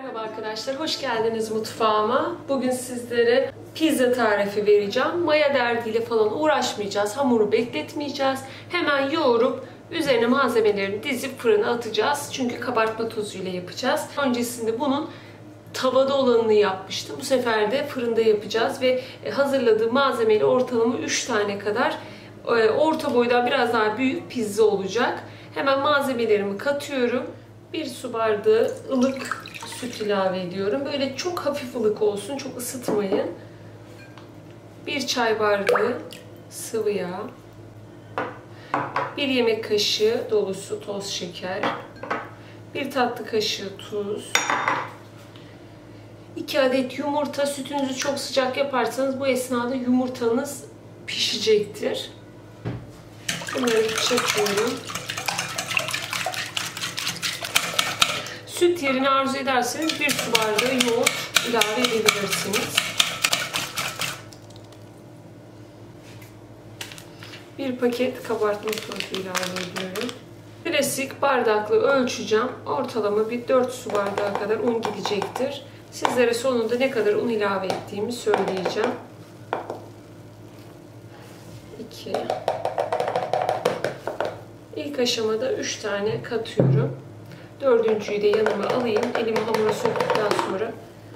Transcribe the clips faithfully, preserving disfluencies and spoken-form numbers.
Merhaba arkadaşlar, hoş geldiniz mutfağıma. Bugün sizlere pizza tarifi vereceğim. Maya derdiyle falan uğraşmayacağız, hamuru bekletmeyeceğiz. Hemen yoğurup üzerine malzemelerini dizip fırına atacağız. Çünkü kabartma tozuyla yapacağız. Öncesinde bunun tavada olanını yapmıştım. Bu sefer de fırında yapacağız ve hazırladığım malzemeyle ortalama üç tane kadar orta boydan biraz daha büyük pizza olacak. Hemen malzemelerimi katıyorum. Bir su bardağı ılık süt ilave ediyorum. Böyle çok hafif ılık olsun, çok ısıtmayın. Bir çay bardağı sıvı yağ. Bir yemek kaşığı dolusu toz şeker. Bir tatlı kaşığı tuz. iki adet yumurta. Sütünüzü çok sıcak yaparsanız bu esnada yumurtanız pişecektir. Bunları çekiyorum. Süt yerine arzu ederseniz bir su bardağı yoğurt ilave edebilirsiniz. Bir paket kabartma tozu ilave ediyorum. Klasik bardakla ölçeceğim. Ortalama bir dört su bardağı kadar un gidecektir. Sizlere sonunda ne kadar un ilave ettiğimi söyleyeceğim. iki. İlk aşamada üç tane katıyorum. Dördüncüyü de yanıma alayım. Elimi hamura soktuktan sonra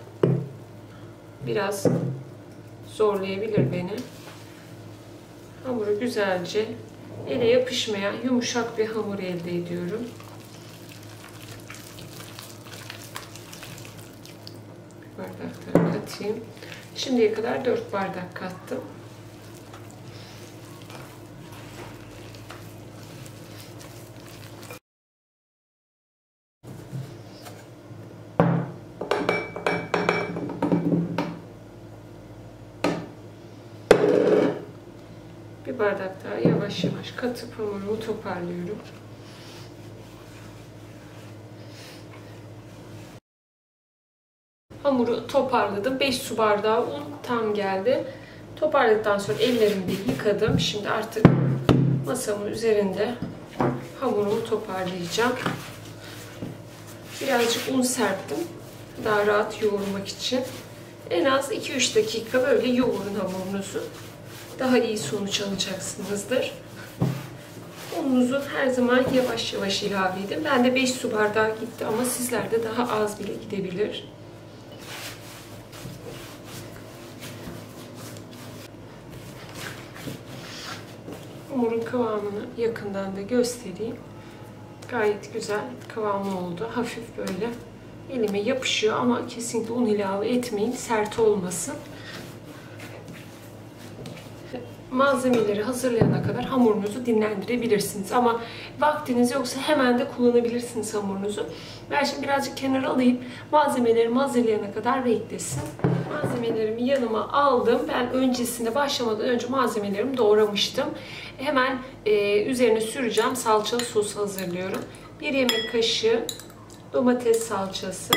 biraz zorlayabilir beni. Hamuru güzelce ele yapışmayan yumuşak bir hamur elde ediyorum. Bir bardak daha katayım. Şimdiye kadar dört bardak kattım. Bir bardak daha yavaş yavaş katıp hamurumu toparlıyorum. Hamuru toparladım. beş su bardağı un tam geldi. Toparladıktan sonra ellerimi bir yıkadım. Şimdi artık masamın üzerinde hamurumu toparlayacağım. Birazcık un serptim. Daha rahat yoğurmak için. En az iki üç dakika böyle yoğurun hamurunuzu. Daha iyi sonuç alacaksınızdır. Ununuzu her zaman yavaş yavaş ilave edin. Ben de beş su bardağı gitti ama sizlerde daha az bile gidebilir. Hamurun kıvamını yakından da göstereyim. Gayet güzel kıvamı oldu. Hafif böyle elime yapışıyor ama kesinlikle un ilave etmeyin. Sert olmasın. Malzemeleri hazırlayana kadar hamurunuzu dinlendirebilirsiniz. Ama vaktiniz yoksa hemen de kullanabilirsiniz hamurunuzu. Ben şimdi birazcık kenara alayım. Malzemelerimi hazırlayana kadar beklesin. Malzemelerimi yanıma aldım. Ben öncesinde başlamadan önce malzemelerimi doğramıştım. Hemen e, üzerine süreceğim. Salçalı sos hazırlıyorum. Bir yemek kaşığı domates salçası.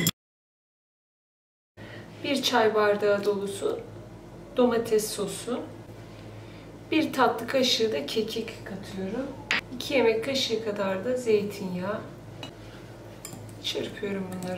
Bir çay bardağı dolusu domates sosu. Bir tatlı kaşığı da kekik katıyorum. iki yemek kaşığı kadar da zeytinyağı. Çırpıyorum bunları.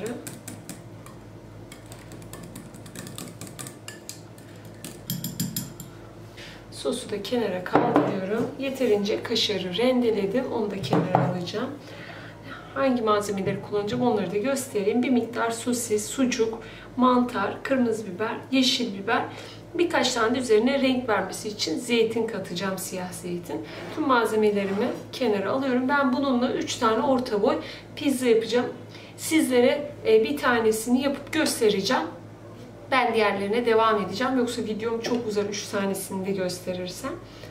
Sosu da kenara kaldırıyorum. Yeterince kaşarı rendeledim. Onu da kenara alacağım. Hangi malzemeleri kullanacağım onları da göstereyim. Bir miktar sosis, sucuk, mantar, kırmızı biber, yeşil biber. Birkaç tane de üzerine renk vermesi için zeytin katacağım, siyah zeytin. Tüm malzemelerimi kenara alıyorum. Ben bununla üç tane orta boy pizza yapacağım. Sizlere bir tanesini yapıp göstereceğim. Ben diğerlerine devam edeceğim. Yoksa videom çok uzar üç tanesini de gösterirsem.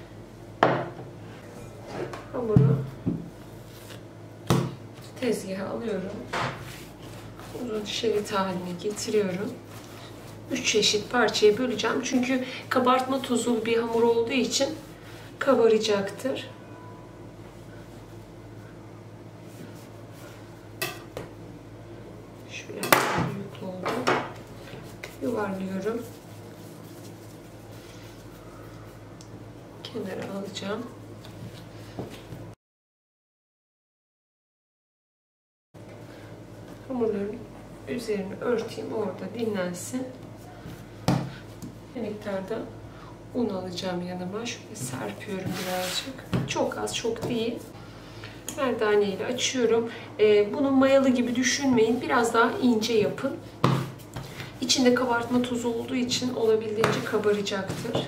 Hamuru tezgaha alıyorum. Uzun şerit haline getiriyorum. üç eşit parçaya böleceğim. Çünkü kabartma tozulu bir hamur olduğu için kabaracaktır. Şöyle büyük oldu. Yuvarlıyorum. Kenara alacağım. Hamurlarımı üzerini örteyim, orada dinlensin. Bir miktarda un alacağım yanıma. Şöyle serpiyorum birazcık. Çok az, çok değil. Merdane ile açıyorum. Ee, bunun mayalı gibi düşünmeyin. Biraz daha ince yapın. İçinde kabartma tozu olduğu için olabildiğince kabaracaktır.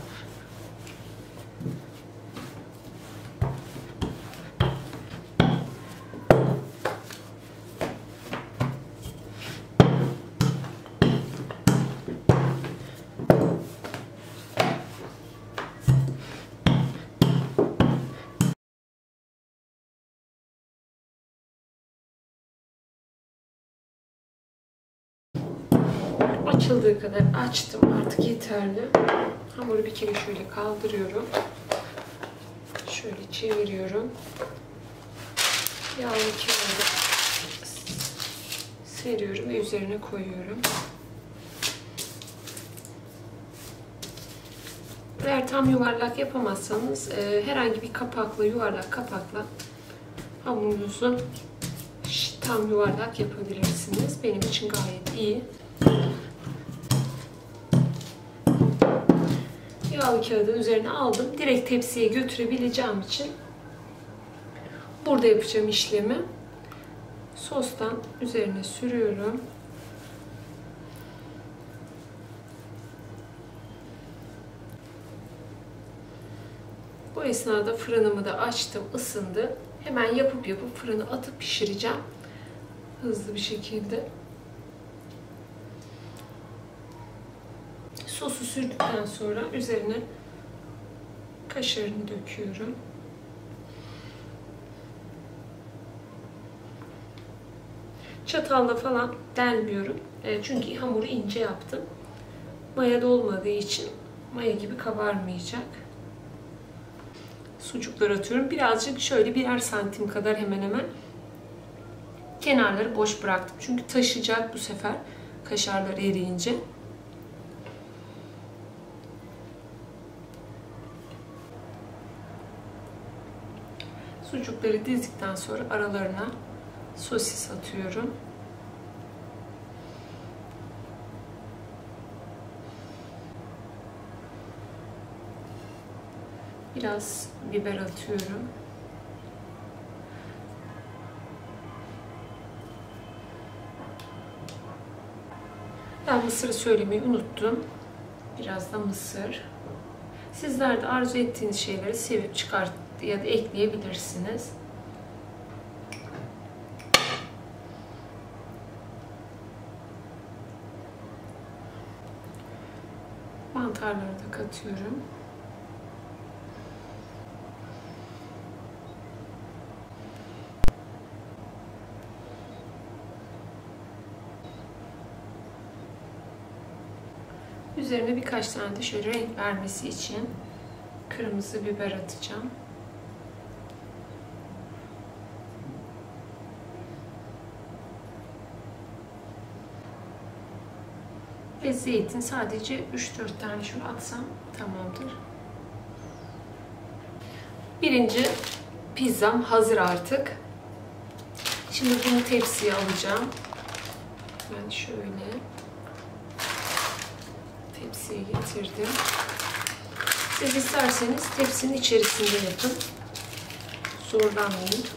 Açıldığı kadar açtım. Artık yeterli. Hamuru bir kere şöyle kaldırıyorum. Şöyle çeviriyorum. Yağlı kağıdı seriyorum ve üzerine koyuyorum. Eğer tam yuvarlak yapamazsanız herhangi bir kapakla, yuvarlak kapakla hamurunuzu tam yuvarlak yapabilirsiniz. Benim için gayet iyi. Yağlı kağıdın üzerine aldım. Direkt tepsiye götürebileceğim için burada yapacağım işlemi. Sostan üzerine sürüyorum. Bu esnada fırınımı da açtım, ısındı. Hemen yapıp yapıp fırına atıp pişireceğim. Hızlı bir şekilde. Sosu sürdükten sonra üzerine kaşarını döküyorum. Çatalla falan delmiyorum. Çünkü hamuru ince yaptım. Mayada olmadığı için maya gibi kabarmayacak. Sucukları atıyorum. Birazcık şöyle birer santim kadar hemen hemen kenarları boş bıraktım. Çünkü taşıyacak bu sefer kaşarlar eriyince. Sucukları dizdikten sonra aralarına sosis atıyorum. Biraz biber atıyorum. Ben mısırı söylemeyi unuttum. Biraz da mısır. Sizler de arzu ettiğiniz şeyleri sevip çıkart ya da ekleyebilirsiniz. Mantarları da katıyorum. Üzerine birkaç tane de şöyle renk vermesi için kırmızı biber atacağım. Ve zeytin sadece üç dört tane şöyle atsam tamamdır. Birinci pizzam hazır artık. Şimdi bunu tepsiye alacağım. Ben şöyle tepsiye getirdim. Siz isterseniz tepsinin içerisinde yapın. Zorlanmayın.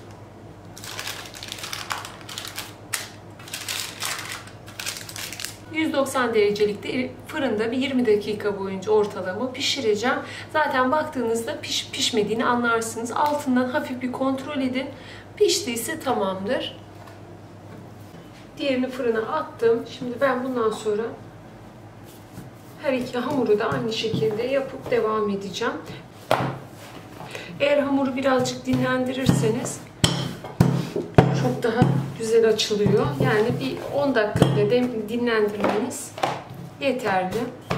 yüz doksan derecelikte fırında bir yirmi dakika boyunca ortalama pişireceğim. Zaten baktığınızda piş, pişmediğini anlarsınız. Altından hafif bir kontrol edin. Piştiyse tamamdır. Diğerini fırına attım. Şimdi ben bundan sonra her iki hamuru da aynı şekilde yapıp devam edeceğim. Eğer hamuru birazcık dinlendirirseniz çok daha güzel açılıyor. Yani bir on dakika bile dinlendirmeniz yeterli.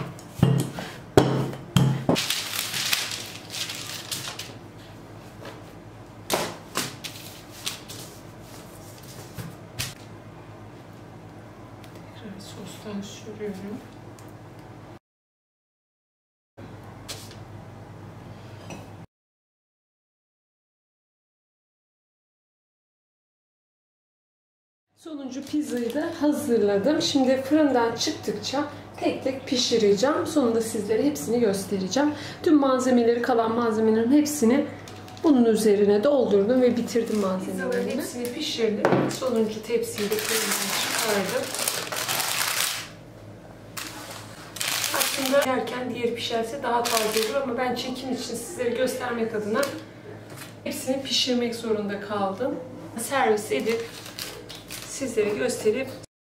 Tekrar sostan sürüyorum. Sonuncu pizzayı da hazırladım. Şimdi fırından çıktıkça tek tek pişireceğim. Sonunda sizlere hepsini göstereceğim. Tüm malzemeleri, kalan malzemelerin hepsini bunun üzerine doldurdum ve bitirdim malzemelerimi. Pizzaların hepsini pişirdim. Sonuncu tepsiyi de fırından çıkardım. Aslında yerken diğeri pişerse daha taze olur ama ben çekim için sizlere göstermek adına hepsini pişirmek zorunda kaldım. Servis edip sizlere gösterip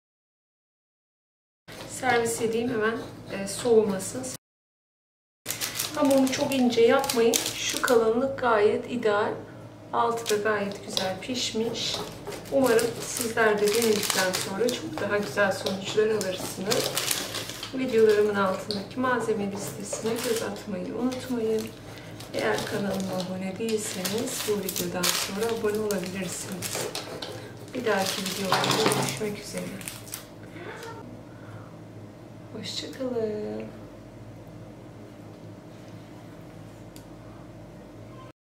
servis edeyim, hemen e, soğumasın. Hamurunu çok ince yapmayın. Şu kalınlık gayet ideal. Altı da gayet güzel pişmiş. Umarım sizler de denedikten sonra çok daha güzel sonuçlar alırsınız. Videolarımın altındaki malzeme listesine göz atmayı unutmayın. Eğer kanalıma abone değilseniz bu videodan sonra abone olabilirsiniz. Bir dahaki videolarda görüşmek üzere. Hoşça kalın.